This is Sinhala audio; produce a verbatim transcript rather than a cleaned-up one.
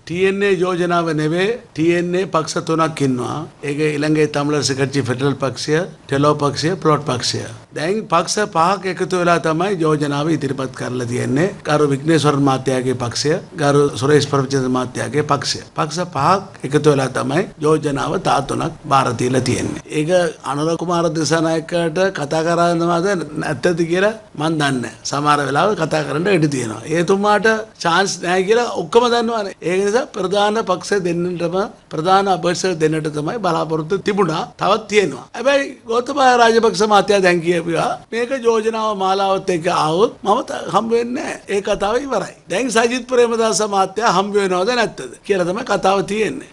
T N A යෝජනාව නෙවෙයි T N A පක්ෂ තුනක් ඉන්නවා. ඒක ඊළඟේ තමිල්නාඩු කට්ටි ෆෙඩරල් පක්ෂය, ටෙලෝ පක්ෂය, ප්ලොට් පක්ෂය. දැන් පක්ෂ පහක් එකතු වෙලා තමයි යෝජනාව ඉදිරිපත් කරලා තියෙන්නේ. ගරු විග්නේශ්වරන් මහත්තයාගේ පක්ෂය, ගරු සුරේෂ් ප්‍රේමචන්ද්‍ර මහත්තයාගේ පක්ෂය. පක්ෂ පහක් එකතු වෙලා තමයි යෝජනාව තා තුනක් බාර දීලා තියෙන්නේ. ඒක අනුර කුමාර දිසානායකට කතා කරනවාද නැත්ද කියලා මම දන්නේ නැහැ. සමහර වෙලාවට කතා කරන්න ඉඩ තියෙනවා. ඒතුමාට chance නැහැ කියලා ඔක්කොම දන්නවනේ. ඒ නිසා ප්‍රධාන පක්ෂ දෙන්නටම ප්‍රධාන අභිෂ දෙන්නට තමයි බලාපොරොත්තු තිබුණා. තවත් තියෙනවා. හැබැයි ගෝතබා රාජපක්ෂ මහත්තයා දැන් කියපුවා මේක යෝජනාව මාලාවත් එක්ක ආවොත් මම හම්බ වෙන්නේ නැහැ. ඒ කතාව ඉවරයි. දැන් සජිත් ප්‍රේමදාස මහත්තයා හම්බ වෙනවද නැත්ද කියලා තමයි කතාව තියෙන්නේ.